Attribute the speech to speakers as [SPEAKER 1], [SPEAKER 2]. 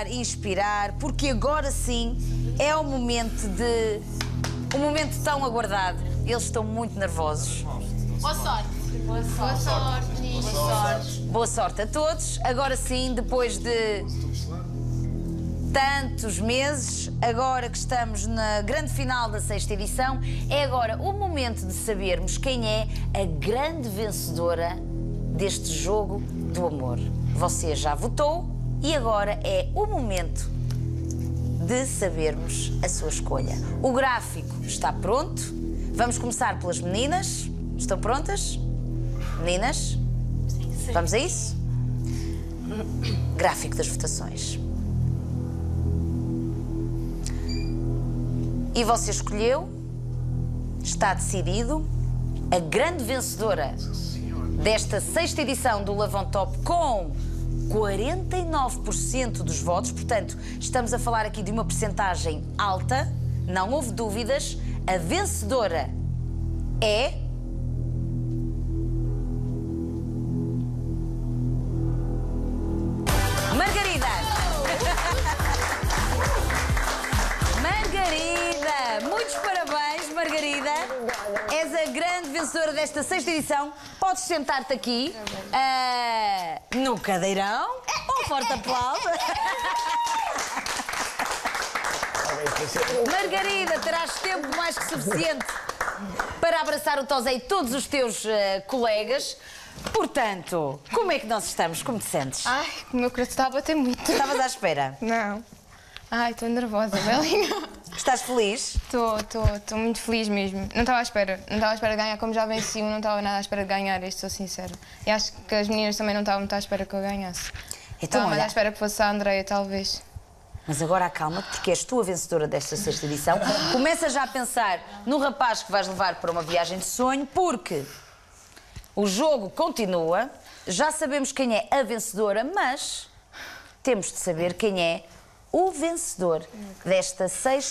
[SPEAKER 1] respirar, inspirar, porque agora sim é o momento um momento tão aguardado. Eles estão muito nervosos.
[SPEAKER 2] Boa sorte. Boa sorte, meninos. Boa sorte.
[SPEAKER 1] Boa sorte a todos. Agora sim, depois de tantos meses, agora que estamos na grande final da 6ª edição, é agora o momento de sabermos quem é a grande vencedora deste jogo do amor. Você já votou e agora é o momento de sabermos a sua escolha. O gráfico está pronto. Vamos começar pelas meninas. Estão prontas? Meninas?
[SPEAKER 2] Sim.
[SPEAKER 1] Vamos a isso? Gráfico das votações. E você escolheu, está decidido, a grande vencedora desta 6ª edição do Love on Top com 49% dos votos. Portanto, estamos a falar aqui de uma percentagem alta, não houve dúvidas. A vencedora é... Margarida! Margarida! Muitos parabéns, Margarida! És a grande vencedora desta 6ª edição. Podes sentar-te aqui no cadeirão. Um forte aplauso. Margarida, terás tempo mais que suficiente para abraçar o Tosé e todos os teus colegas. Portanto, como é que nós estamos? Como te sentes?
[SPEAKER 2] Ai, o meu coração está a bater muito.
[SPEAKER 1] Estavas à espera?
[SPEAKER 2] Não. Ai, estou nervosa, Belinha.
[SPEAKER 1] Estás feliz?
[SPEAKER 2] Estou muito feliz mesmo. Não estava à espera. Não estava à espera de ganhar, como já venci, não estava nada à espera de ganhar, isto sou sincera. E acho que as meninas também não estavam muito à espera que eu ganhasse.
[SPEAKER 1] Então,
[SPEAKER 2] Estava mais
[SPEAKER 1] olha,
[SPEAKER 2] à espera que fosse a Andreia, talvez.
[SPEAKER 1] mas agora acalma-te, porque és tu a vencedora desta 6ª edição. Começa já a pensar no rapaz que vais levar para uma viagem de sonho, porque o jogo continua. Já sabemos quem é a vencedora, mas temos de saber quem é o vencedor desta 6ª